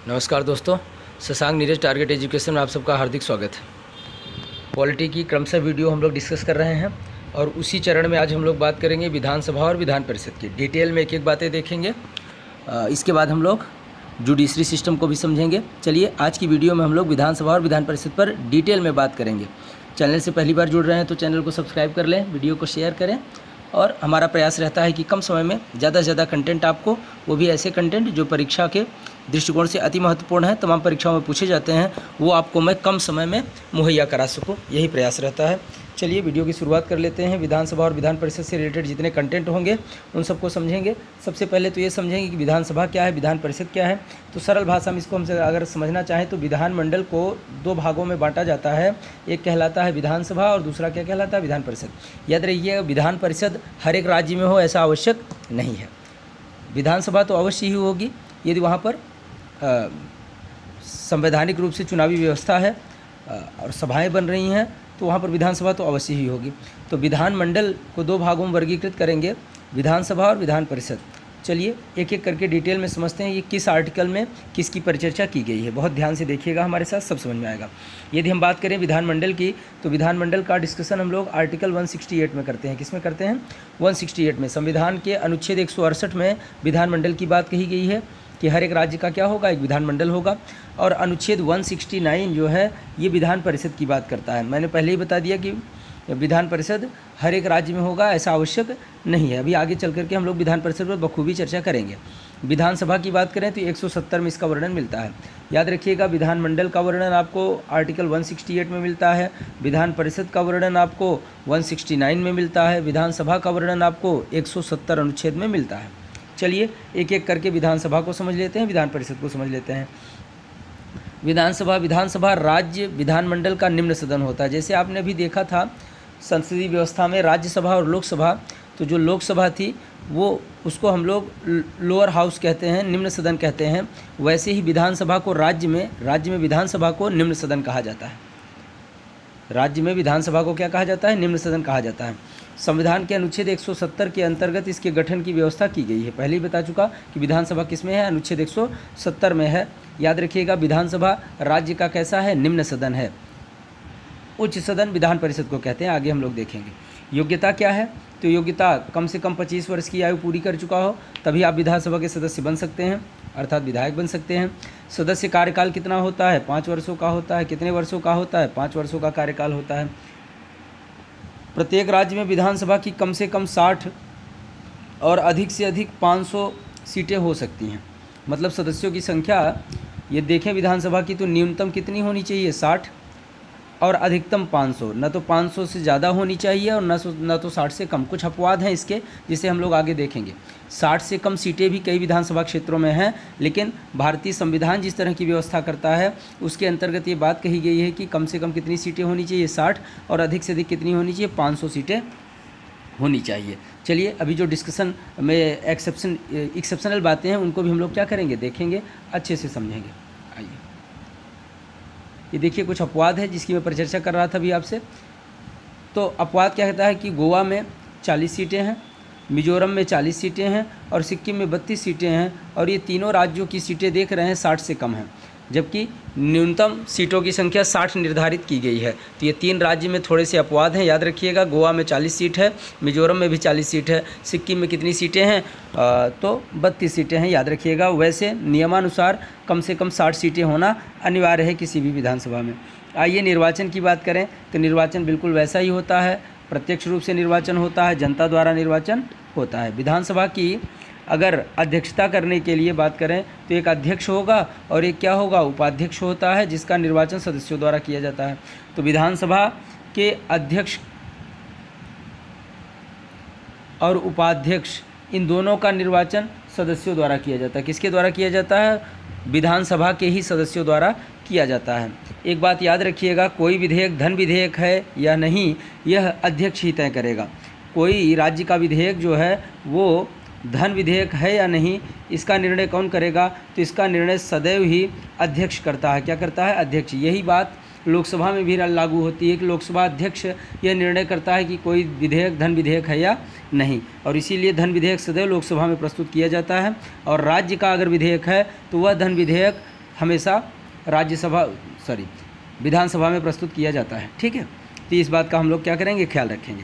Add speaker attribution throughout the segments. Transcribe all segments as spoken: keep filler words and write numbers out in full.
Speaker 1: नमस्कार दोस्तों, Shashank Neeraj target education में आप सबका हार्दिक स्वागत है। पॉलिटी की क्रमशः वीडियो हम लोग डिस्कस कर रहे हैं और उसी चरण में आज हम लोग बात करेंगे विधानसभा और विधान परिषद की। डिटेल में एक एक बातें देखेंगे। इसके बाद हम लोग जुडिशरी सिस्टम को भी समझेंगे। चलिए आज की वीडियो में हम लोग विधानसभा और विधान परिषद पर डिटेल में बात करेंगे। चैनल से पहली बार जुड़ रहे हैं तो चैनल को सब्सक्राइब कर लें, वीडियो को शेयर करें और हमारा प्रयास रहता है कि कम समय में ज़्यादा से ज़्यादा कंटेंट आपको, वो भी ऐसे कंटेंट जो परीक्षा के दृष्टिकोण से अति महत्वपूर्ण है, तमाम परीक्षाओं में पूछे जाते हैं, वो आपको मैं कम समय में मुहैया करा सकूं, यही प्रयास रहता है। चलिए वीडियो की शुरुआत कर लेते हैं। विधानसभा और विधान परिषद से रिलेटेड जितने कंटेंट होंगे उन सबको समझेंगे। सबसे पहले तो ये समझेंगे कि विधानसभा क्या है, विधान परिषद क्या है। तो सरल भाषा में इसको हमसे अगर समझना चाहें तो विधानमंडल को दो भागों में बांटा जाता है। एक कहलाता है विधानसभा और दूसरा क्या कहलाता है, विधान परिषद। याद रखिए, विधान परिषद हर एक राज्य में हो ऐसा आवश्यक नहीं है। विधानसभा तो अवश्य ही होगी यदि वहाँ पर संवैधानिक रूप से चुनावी व्यवस्था है आ, और सभाएं बन रही हैं, तो वहाँ पर विधानसभा तो अवश्य ही होगी। तो विधानमंडल को दो भागों में वर्गीकृत करेंगे, विधानसभा और विधान परिषद। चलिए एक एक करके डिटेल में समझते हैं ये किस आर्टिकल में किसकी परिचर्चा की गई है। बहुत ध्यान से देखिएगा, हमारे साथ सब समझ में आएगा। यदि हम बात करें विधानमंडल की, तो विधानमंडल का डिस्कशन हम लोग आर्टिकल एक सौ अड़सठ में करते हैं। किसमें करते हैं? एक सौ अड़सठ में। संविधान के अनुच्छेद एक सौ अड़सठ में विधानमंडल की बात कही गई है कि हर एक राज्य का क्या होगा, एक विधानमंडल होगा। और अनुच्छेद एक सौ उनहत्तर जो है ये विधान परिषद की बात करता है। मैंने पहले ही बता दिया कि विधान परिषद हर एक राज्य में होगा ऐसा आवश्यक नहीं है। अभी आगे चल करके हम लोग विधान परिषद पर बखूबी चर्चा करेंगे। विधानसभा की बात करें तो एक सौ सत्तर में इसका वर्णन मिलता है। याद रखिएगा, विधानमंडल का वर्णन आपको आर्टिकल एक सौ अड़सठ में मिलता है, विधान परिषद का वर्णन आपको एक सौ उनहत्तर में मिलता है, विधानसभा का वर्णन आपको एक सौ सत्तर अनुच्छेद में मिलता है। चलिए एक एक करके विधानसभा को समझ लेते हैं, विधान परिषद को समझ लेते हैं। विधानसभा विधानसभा राज्य विधानमंडल का निम्न सदन होता है। जैसे आपने अभी देखा था संसदीय व्यवस्था में राज्यसभा और लोकसभा, तो जो लोकसभा थी वो उसको हम लोग लोअर हाउस कहते हैं, निम्न सदन कहते हैं। वैसे ही विधानसभा को राज्य में राज्य में विधानसभा को निम्न सदन कहा जाता है। राज्य में विधानसभा को क्या कहा जाता है? निम्न सदन कहा जाता है। संविधान के अनुच्छेद एक सौ सत्तर के अंतर्गत इसके गठन की व्यवस्था की गई है। पहले ही बता चुका कि विधानसभा किसमें है, अनुच्छेद एक सौ सत्तर में है। याद रखिएगा, विधानसभा राज्य का कैसा है, निम्न सदन है। उच्च सदन विधान परिषद को कहते हैं, आगे हम लोग देखेंगे। योग्यता क्या है? तो योग्यता कम से कम पच्चीस वर्ष की आयु पूरी कर चुका हो तभी आप विधानसभा के सदस्य बन सकते हैं, अर्थात विधायक बन सकते हैं। सदस्य कार्यकाल कितना होता है? पाँच वर्षों का होता है। कितने वर्षों का होता है? पाँच वर्षों का कार्यकाल होता है। प्रत्येक राज्य में विधानसभा की कम से कम साठ और अधिक से अधिक पाँच सौ सीटें हो सकती हैं। मतलब सदस्यों की संख्या ये देखें विधानसभा की, तो न्यूनतम कितनी होनी चाहिए? साठ और अधिकतम पाँच सौ। न तो पाँच सौ से ज़्यादा होनी चाहिए और न सो न तो साठ से कम। कुछ अपवाद हैं इसके, जिसे हम लोग आगे देखेंगे। साठ से कम सीटें भी कई विधानसभा क्षेत्रों में हैं, लेकिन भारतीय संविधान जिस तरह की व्यवस्था करता है उसके अंतर्गत ये बात कही गई है कि कम से कम कितनी सीटें होनी चाहिए? साठ, और अधिक से अधिक कितनी होनी चाहिए? पाँच सौ सीटें होनी चाहिए। चलिए अभी जो डिस्कशन में एक्सेप्शन एक्सेप्शनल बातें हैं उनको भी हम लोग क्या करेंगे, देखेंगे, अच्छे से समझेंगे। आइए, ये देखिए कुछ अपवाद है जिसकी मैं परिचर्चा कर रहा था अभी आपसे। तो अपवाद क्या कहता है कि गोवा में चालीस सीटें हैं, मिजोरम में चालीस सीटें हैं और सिक्किम में बत्तीस सीटें हैं। और ये तीनों राज्यों की सीटें देख रहे हैं साठ से कम हैं, जबकि न्यूनतम सीटों की संख्या साठ निर्धारित की गई है। तो ये तीन राज्य में थोड़े से अपवाद हैं, याद रखिएगा। गोवा में चालीस सीट है, मिजोरम में भी चालीस सीट है, सिक्किम में कितनी सीटें हैं? आ, तो बत्तीस सीटें हैं, याद रखिएगा। वैसे नियमानुसार कम से कम साठ सीटें होना अनिवार्य है किसी भी विधानसभा में। आइए निर्वाचन की बात करें तो निर्वाचन बिल्कुल वैसा ही होता है, प्रत्यक्ष रूप से निर्वाचन होता है, जनता द्वारा निर्वाचन होता है। विधानसभा की अगर अध्यक्षता करने के लिए बात करें तो एक अध्यक्ष होगा और एक क्या होगा, उपाध्यक्ष होता है, जिसका निर्वाचन सदस्यों द्वारा किया जाता है। तो विधानसभा के अध्यक्ष और उपाध्यक्ष इन दोनों का निर्वाचन सदस्यों द्वारा किया जाता है। किसके द्वारा किया जाता है? विधानसभा के ही सदस्यों द्वारा किया जाता है। एक बात याद रखिएगा, कोई विधेयक धन विधेयक है या नहीं यह अध्यक्ष ही तय करेगा। कोई राज्य का विधेयक जो है वो धन विधेयक है या नहीं, इसका निर्णय कौन करेगा? तो इसका निर्णय सदैव ही अध्यक्ष करता है। क्या करता है? अध्यक्ष। यही बात लोकसभा में भी लागू होती है कि लोकसभा अध्यक्ष यह निर्णय करता है कि कोई विधेयक धन विधेयक है या नहीं, और इसीलिए धन विधेयक सदैव लोकसभा में प्रस्तुत किया जाता है। और राज्य का अगर विधेयक है तो वह धन विधेयक हमेशा राज्यसभा सॉरी विधानसभा में प्रस्तुत किया जाता है। ठीक है, तो इस बात का हम लोग क्या करेंगे, ख्याल रखेंगे।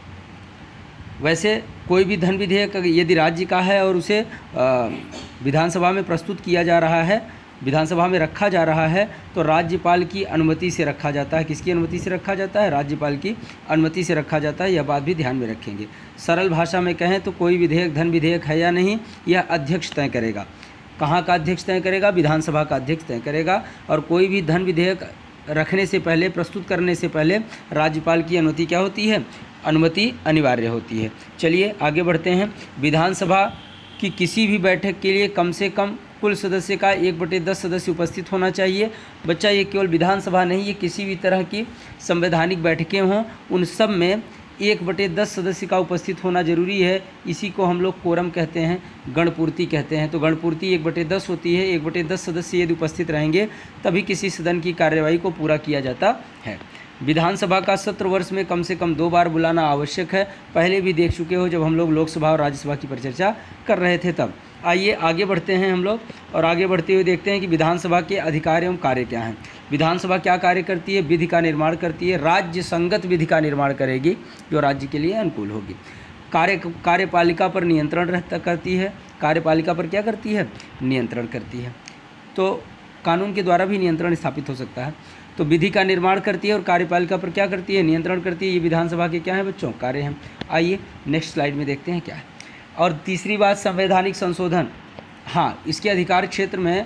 Speaker 1: वैसे कोई भी धन विधेयक यदि राज्य का है और उसे विधानसभा में प्रस्तुत किया जा रहा है, विधानसभा में रखा जा रहा है, तो राज्यपाल की अनुमति से रखा जाता है। किसकी अनुमति से रखा जाता है? राज्यपाल की अनुमति से रखा जाता है। यह बात भी ध्यान में रखेंगे। सरल भाषा में कहें तो कोई विधेयक धन विधेयक है या नहीं, यह अध्यक्ष तय करेगा। कहाँ का अध्यक्ष तय करेगा? विधानसभा का अध्यक्ष तय करेगा। और कोई भी धन विधेयक रखने से पहले, प्रस्तुत करने से पहले राज्यपाल की अनुमति क्या होती है? अनुमति अनिवार्य होती है। चलिए आगे बढ़ते हैं। विधानसभा की किसी भी बैठक के लिए कम से कम कुल सदस्य का एक बटे दस सदस्य उपस्थित होना चाहिए। बच्चा, ये केवल विधानसभा नहीं, ये किसी भी तरह की संवैधानिक बैठकें हों, उन सब में एक बटे दस सदस्य का उपस्थित होना जरूरी है। इसी को हम लोग कोरम कहते हैं, गणपूर्ति कहते हैं। तो गणपूर्ति एक बटे दस होती है। एक बटे दस सदस्य यदि उपस्थित रहेंगे तभी किसी सदन की कार्यवाही को पूरा किया जाता है। विधानसभा का सत्र वर्ष में कम से कम दो बार बुलाना आवश्यक है। पहले भी देख चुके हो जब हम लोग लोकसभा और राज्यसभा की परिचर्चा कर रहे थे तब। आइए आगे बढ़ते हैं हम लोग, और आगे बढ़ते हुए देखते हैं कि विधानसभा के अधिकार एवं कार्य क्या हैं। विधानसभा क्या कार्य करती है? विधि का निर्माण करती है। राज्य संगत विधि का निर्माण करेगी जो राज्य के लिए अनुकूल होगी। कार्य कार्यपालिका पर नियंत्रण रहता करती है। कार्यपालिका पर क्या करती है? नियंत्रण करती है। तो कानून के द्वारा भी नियंत्रण स्थापित हो सकता है। तो विधि का निर्माण करती है और कार्यपालिका पर क्या करती है? नियंत्रण करती है। ये विधानसभा के क्या है बच्चों? कार्य हैं। आइए नेक्स्ट स्लाइड में देखते हैं क्या है। और तीसरी बात, संवैधानिक संशोधन। हाँ, इसके अधिकार क्षेत्र में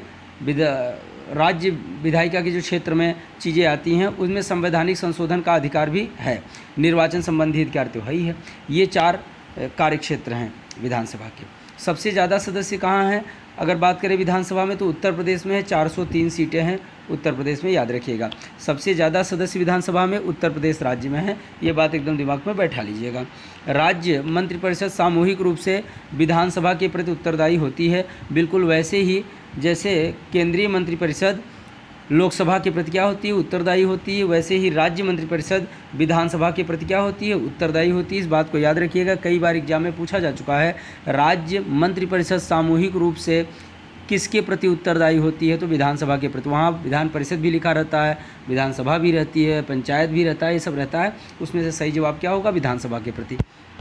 Speaker 1: राज्य विधायिका के जो क्षेत्र में चीज़ें आती हैं उसमें संवैधानिक संशोधन का अधिकार भी है। निर्वाचन संबंधी अधिकार तो है ही है। ये चार कार्य क्षेत्र हैं विधानसभा के। सबसे ज़्यादा सदस्य कहाँ हैं? अगर बात करें विधानसभा में तो उत्तर प्रदेश में है, चार सौ तीन सीटें हैं उत्तर प्रदेश में, याद रखिएगा। सबसे ज़्यादा सदस्य विधानसभा में उत्तर प्रदेश राज्य में है, ये बात एकदम दिमाग में बैठा लीजिएगा। राज्य मंत्रिपरिषद सामूहिक रूप से विधानसभा के प्रति उत्तरदायी होती है, बिल्कुल वैसे ही जैसे केंद्रीय मंत्रिपरिषद लोकसभा के प्रति क्या होती है? उत्तरदायी होती है, वैसे ही राज्य मंत्रिपरिषद विधानसभा के प्रति क्या होती है? उत्तरदायी होती है। इस बात को याद रखिएगा, कई बार एग्जाम में पूछा जा चुका है। राज्य मंत्रिपरिषद सामूहिक रूप से किसके प्रति उत्तरदायी होती है? तो विधानसभा के प्रति। वहाँ विधान परिषद भी लिखा रहता है, विधानसभा भी रहती है, पंचायत भी रहता है, ये सब रहता है। उसमें से सही जवाब क्या होगा? विधानसभा के प्रति।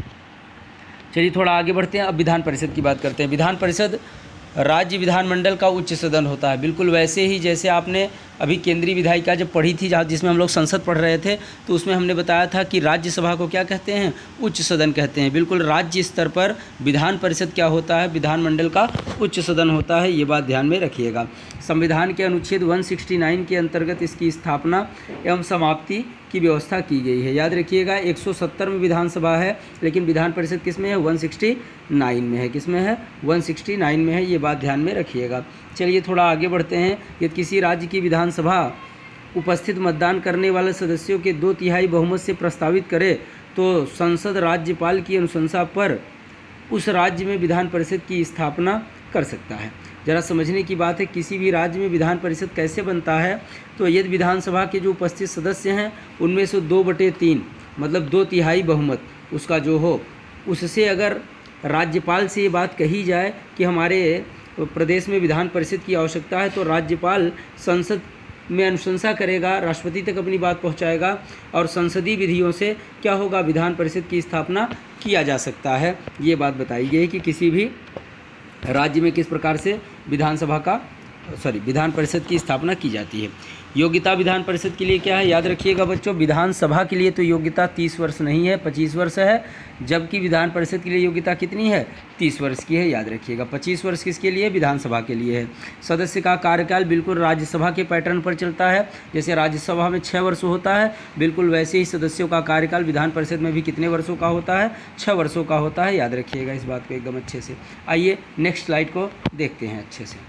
Speaker 1: चलिए थोड़ा आगे बढ़ते हैं, अब विधान परिषद की बात करते हैं। विधान परिषद राज्य विधानमंडल का उच्च सदन होता है, बिल्कुल वैसे ही जैसे आपने अभी केंद्रीय विधायिका जब पढ़ी थी, जहाँ जिसमें हम लोग संसद पढ़ रहे थे, तो उसमें हमने बताया था कि राज्यसभा को क्या कहते हैं? उच्च सदन कहते हैं। बिल्कुल राज्य स्तर पर विधान परिषद क्या होता है? विधानमंडल का उच्च सदन होता है, ये बात ध्यान में रखिएगा। संविधान के अनुच्छेद एक सौ उनहत्तर के अंतर्गत इसकी स्थापना एवं समाप्ति की व्यवस्था की गई है। याद रखिएगा, एक सौ सत्तर में विधानसभा है, लेकिन विधान परिषद किस में है? एक सौ उनहत्तर में है। किस में है? एक सौ उनहत्तर में है, ये बात ध्यान में रखिएगा। चलिए थोड़ा आगे बढ़ते हैं। यदि किसी राज्य की विधानसभा उपस्थित मतदान करने वाले सदस्यों के दो तिहाई बहुमत से प्रस्तावित करे तो संसद राज्यपाल की अनुशंसा पर उस राज्य में विधान परिषद की स्थापना कर सकता है। जरा समझने की बात है, किसी भी राज्य में विधान परिषद कैसे बनता है? तो यदि विधानसभा के जो उपस्थित सदस्य हैं उनमें से दो बटे तीन मतलब दो तिहाई बहुमत उसका जो हो, उससे अगर राज्यपाल से ये बात कही जाए कि हमारे प्रदेश में विधान परिषद की आवश्यकता है, तो राज्यपाल संसद में अनुशंसा करेगा, राष्ट्रपति तक अपनी बात पहुंचाएगा और संसदीय विधियों से क्या होगा? विधान परिषद की स्थापना किया जा सकता है। ये बात बताई गई है कि किसी भी राज्य में किस प्रकार से विधानसभा का सॉरी विधान परिषद की स्थापना की जाती है। योग्यता विधान परिषद के लिए क्या है? याद रखिएगा बच्चों, विधानसभा के लिए तो योग्यता तीस वर्ष नहीं है, पच्चीस वर्ष है, जबकि विधान परिषद के लिए योग्यता कितनी है? तीस वर्ष की है। याद रखिएगा, पच्चीस वर्ष किसके लिए? विधानसभा के लिए है। सदस्य का कार्यकाल बिल्कुल राज्यसभा के पैटर्न पर चलता है। जैसे राज्यसभा में छः वर्ष होता है, बिल्कुल वैसे ही सदस्यों का कार्यकाल विधान परिषद में भी कितने वर्षों का होता है? छः वर्षों का होता है। याद रखिएगा इस बात को एकदम अच्छे से। आइए नेक्स्ट स्लाइड को देखते हैं अच्छे से।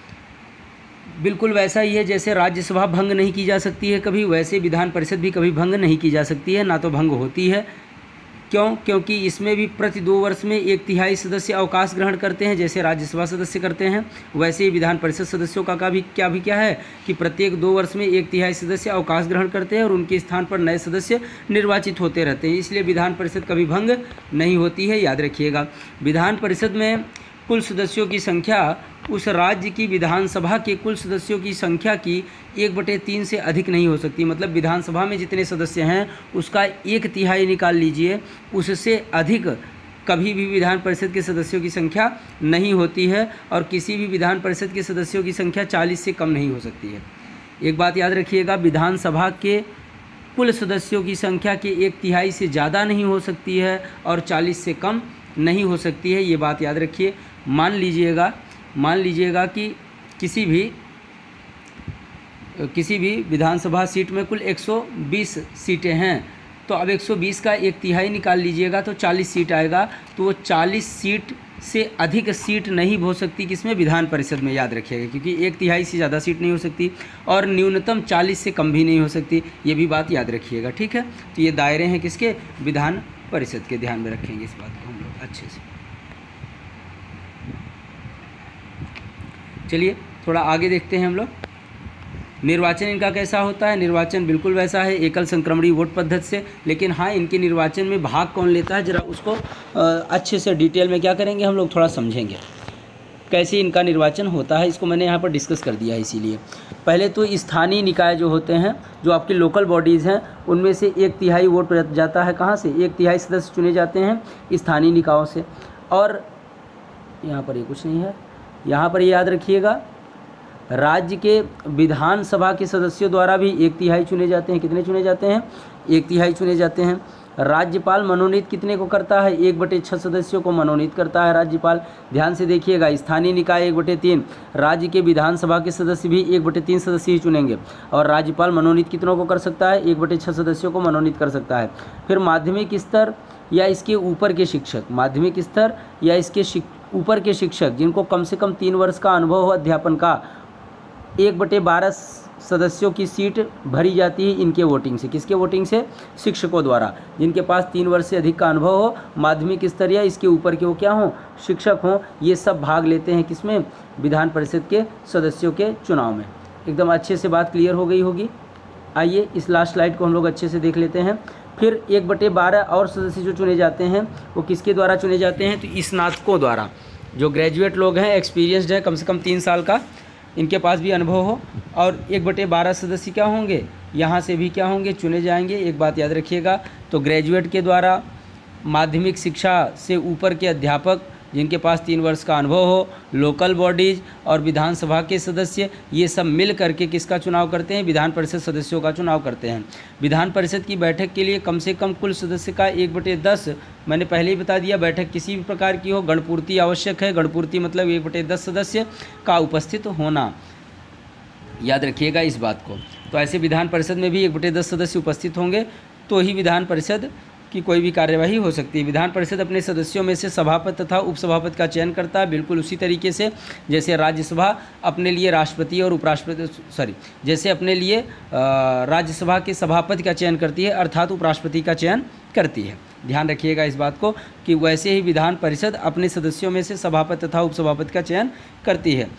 Speaker 1: बिल्कुल वैसा ही है, जैसे राज्यसभा भंग नहीं की जा सकती है कभी, वैसे विधान परिषद भी कभी भंग नहीं की जा सकती है, ना तो भंग होती है। क्यों? क्योंकि इसमें भी प्रति दो वर्ष में एक तिहाई सदस्य अवकाश ग्रहण करते हैं, जैसे राज्यसभा सदस्य करते हैं, वैसे ही विधान परिषद सदस्यों का, का भी क्या भी क्या है कि प्रत्येक दो वर्ष में एक तिहाई सदस्य अवकाश ग्रहण करते हैं और उनके स्थान पर नए सदस्य निर्वाचित होते रहते हैं। इसलिए विधान परिषद कभी भंग नहीं होती है। याद रखिएगा, विधान परिषद में कुल सदस्यों की संख्या उस राज्य की विधानसभा के कुल सदस्यों की संख्या की एक बटे तीन से अधिक नहीं हो सकती। मतलब विधानसभा में जितने सदस्य हैं उसका एक तिहाई निकाल लीजिए, उससे अधिक कभी भी विधान परिषद के सदस्यों की संख्या नहीं होती है, और किसी भी विधान परिषद के सदस्यों की संख्या चालीस से कम नहीं हो सकती है। एक बात याद रखिएगा, विधानसभा के कुल सदस्यों की संख्या के एक तिहाई से ज़्यादा नहीं हो सकती है और चालीस से कम नहीं हो सकती है, ये बात याद रखिए। मान लीजिएगा मान लीजिएगा कि किसी भी किसी भी विधानसभा सीट में कुल एक सौ बीस सीटें हैं, तो अब एक सौ बीस का एक तिहाई निकाल लीजिएगा तो चालीस सीट आएगा। तो वो चालीस सीट से अधिक सीट नहीं हो सकती किसमें, विधान परिषद में, याद रखिएगा, क्योंकि एक तिहाई से ज़्यादा सीट नहीं हो सकती और न्यूनतम चालीस से कम भी नहीं हो सकती, ये भी बात याद रखिएगा, ठीक है। तो ये दायरे हैं किसके, विधान परिषद के, ध्यान में रखेंगे इस बात को हम लोग अच्छे से। चलिए थोड़ा आगे देखते हैं हम लोग। निर्वाचन इनका कैसा होता है, निर्वाचन बिल्कुल वैसा है, एकल संक्रमणी वोट पद्धति से, लेकिन हाँ इनके निर्वाचन में भाग कौन लेता है, ज़रा उसको अच्छे से डिटेल में क्या करेंगे हम लोग थोड़ा समझेंगे कैसे इनका निर्वाचन होता है। इसको मैंने यहाँ पर डिस्कस कर दिया है। इसीलिए पहले तो स्थानीय निकाय जो होते हैं, जो आपकी लोकल बॉडीज़ हैं, उनमें से एक तिहाई वोट जाता है कहाँ से, एक तिहाई सदस्य चुने जाते हैं स्थानीय निकायों से। और यहाँ पर ये कुछ नहीं है, यहाँ पर याद रखिएगा राज्य के विधानसभा के सदस्यों द्वारा भी एक तिहाई चुने जाते हैं। कितने चुने जाते हैं, एक तिहाई चुने जाते हैं। राज्यपाल मनोनीत कितने को करता है, एक बटे छः सदस्यों को मनोनीत करता है राज्यपाल। ध्यान से देखिएगा, स्थानीय निकाय एक बटे तीन, राज्य के विधानसभा के सदस्य भी एक बटे तीन सदस्य ही चुनेंगे, और राज्यपाल मनोनीत कितनों को कर सकता है, एक बटे छः सदस्यों को मनोनीत कर सकता है। फिर माध्यमिक स्तर या इसके ऊपर के शिक्षक, माध्यमिक स्तर या इसके ऊपर के शिक्षक जिनको कम से कम तीन वर्ष का अनुभव हो अध्यापन का, एक बटे बारह सदस्यों की सीट भरी जाती है इनके वोटिंग से। किसके वोटिंग से, शिक्षकों द्वारा, जिनके पास तीन वर्ष से अधिक का अनुभव हो, माध्यमिक स्तर या इसके ऊपर के वो क्या हों, शिक्षक हों, ये सब भाग लेते हैं किसमें, विधान परिषद के सदस्यों के चुनाव में। एकदम अच्छे से बात क्लियर हो गई होगी। आइए इस लास्ट स्लाइड को हम लोग अच्छे से देख लेते हैं। फिर एक बटे बारह और सदस्य जो चुने जाते हैं वो किसके द्वारा चुने जाते हैं, तो स्नातकों द्वारा, जो ग्रेजुएट लोग हैं, एक्सपीरियंसड है, कम से कम तीन साल का इनके पास भी अनुभव हो। और एक बटे बारह सदस्य क्या होंगे, यहाँ से भी क्या होंगे, चुने जाएंगे। एक बात याद रखिएगा, तो ग्रेजुएट के द्वारा, माध्यमिक शिक्षा से ऊपर के अध्यापक जिनके पास तीन वर्ष का अनुभव हो, लोकल बॉडीज़ और विधानसभा के सदस्य, ये सब मिल करके किसका चुनाव करते हैं, विधान परिषद सदस्यों का चुनाव करते हैं। विधान परिषद की बैठक के लिए कम से कम कुल सदस्य का एक बटे दस, मैंने पहले ही बता दिया, बैठक किसी भी प्रकार की हो, गणपूर्ति आवश्यक है। गणपूर्ति मतलब एक बटे दस सदस्य का उपस्थित होना, याद रखिएगा इस बात को। तो ऐसे विधान परिषद में भी एक बटे दस सदस्य उपस्थित होंगे तो ही विधान परिषद की कोई भी कार्यवाही हो सकती है। विधान परिषद अपने सदस्यों में से सभापति तथा उपसभापति का चयन करता है, बिल्कुल उसी तरीके से जैसे राज्यसभा अपने लिए राष्ट्रपति और उपराष्ट्रपति, सॉरी जैसे अपने लिए राज्यसभा के सभापति का चयन करती है, अर्थात उपराष्ट्रपति का चयन करती है। ध्यान रखिएगा इस बात को कि वैसे ही विधान परिषद अपने सदस्यों में से सभापति तथा उपसभापति का चयन करती है।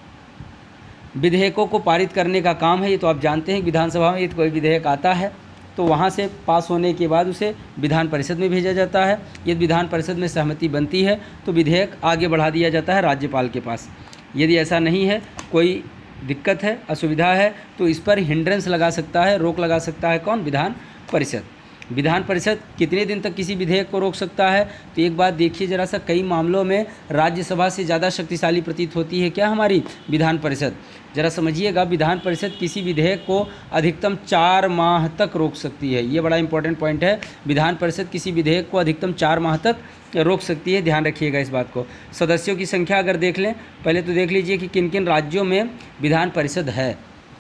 Speaker 1: विधेयकों को पारित करने का काम है, ये तो आप जानते हैं, विधानसभा में यदि कोई विधेयक आता है तो वहाँ से पास होने के बाद उसे विधान परिषद में भेजा जाता है। यदि विधान परिषद में सहमति बनती है तो विधेयक आगे बढ़ा दिया जाता है राज्यपाल के पास। यदि ऐसा नहीं है, कोई दिक्कत है, असुविधा है, तो इस पर हिंड्रेंस लगा सकता है, रोक लगा सकता है कौन, विधान परिषद। विधान परिषद कितने दिन तक किसी विधेयक को रोक सकता है, तो एक बात देखिए ज़रा सा, कई मामलों में राज्यसभा से ज़्यादा शक्तिशाली प्रतीत होती है क्या हमारी विधान परिषद। ज़रा समझिएगा, विधान परिषद किसी विधेयक को अधिकतम चार माह तक रोक सकती है। ये बड़ा इंपॉर्टेंट पॉइंट है, विधान परिषद किसी विधेयक को अधिकतम चार माह तक रोक सकती है, ध्यान रखिएगा इस बात को। सदस्यों की संख्या अगर देख लें, पहले तो देख लीजिए कि किन किन राज्यों में विधान परिषद है,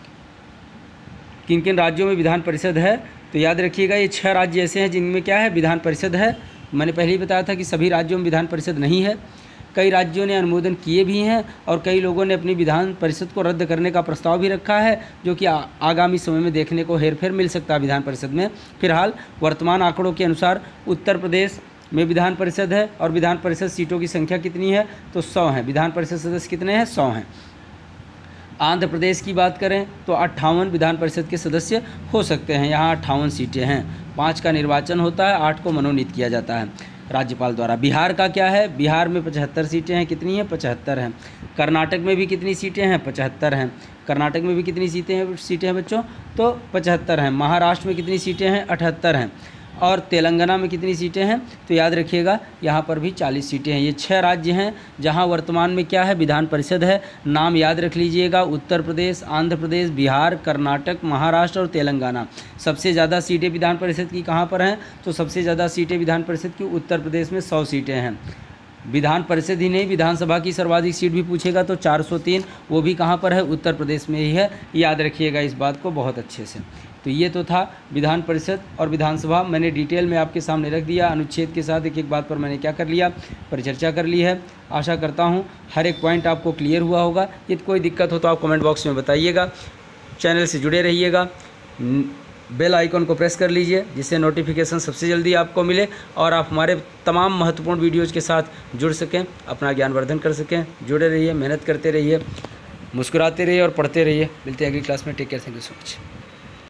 Speaker 1: किन किन राज्यों में विधान परिषद है। तो याद रखिएगा ये छह राज्य ऐसे हैं जिनमें क्या है, विधान परिषद है। मैंने पहले ही बताया था कि सभी राज्यों में विधान परिषद नहीं है, कई राज्यों ने अनुमोदन किए भी हैं और कई लोगों ने अपनी विधान परिषद को रद्द करने का प्रस्ताव भी रखा है, जो कि आगामी समय में देखने को हेरफेर मिल सकता है विधान परिषद में। फिलहाल वर्तमान आंकड़ों के अनुसार उत्तर प्रदेश में विधान परिषद है और विधान परिषद सीटों की संख्या कितनी है, तो सौ हैं। विधान परिषद सदस्य कितने हैं, सौ हैं। आंध्र प्रदेश की बात करें तो अट्ठावन विधान परिषद के सदस्य हो सकते हैं, यहाँ अट्ठावन सीटें हैं। पाँच का निर्वाचन होता है, आठ को मनोनीत किया जाता है। राज्यपाल द्वारा। बिहार का क्या है, बिहार में पचहत्तर सीटें हैं, कितनी हैं, पचहत्तर हैं। कर्नाटक में भी कितनी सीटें हैं, पचहत्तर हैं। कर्नाटक में भी कितनी सीटें हैं सीटें हैं बच्चों, तो पचहत्तर हैं। महाराष्ट्र में कितनी सीटें हैं, अठहत्तर हैं। और तेलंगाना में कितनी सीटें हैं, तो याद रखिएगा यहाँ पर भी चालीस सीटें हैं। ये छह राज्य हैं जहाँ वर्तमान में क्या है, विधान परिषद है। नाम याद रख लीजिएगा, उत्तर प्रदेश, आंध्र प्रदेश, बिहार, कर्नाटक, महाराष्ट्र और तेलंगाना। सबसे ज़्यादा सीटें विधान परिषद की कहाँ पर हैं, तो सबसे ज़्यादा सीटें विधान परिषद की उत्तर प्रदेश में सौ सीटें हैं। विधान परिषद ही नहीं, विधानसभा की सर्वाधिक सीट भी पूछेगा तो चार सौ तीन, वो भी कहाँ पर है, उत्तर प्रदेश में ही है। याद रखिएगा इस बात को बहुत अच्छे से। तो ये तो था विधान परिषद और विधानसभा, मैंने डिटेल में आपके सामने रख दिया, अनुच्छेद के साथ एक एक बात पर मैंने क्या कर लिया, परिचर्चा कर ली है। आशा करता हूँ हर एक पॉइंट आपको क्लियर हुआ होगा। यदि कोई दिक्कत हो तो आप कमेंट बॉक्स में बताइएगा। चैनल से जुड़े रहिएगा, बेल आइकन को प्रेस कर लीजिए जिससे नोटिफिकेशन सबसे जल्दी आपको मिले और आप हमारे तमाम महत्वपूर्ण वीडियोज़ के साथ जुड़ सकें, अपना ज्ञानवर्धन कर सकें। जुड़े रहिए, मेहनत करते रहिए, मुस्कुराते रहिए और पढ़ते रहिए। मिलते हैं अगली क्लास में। Take care, thank you so much.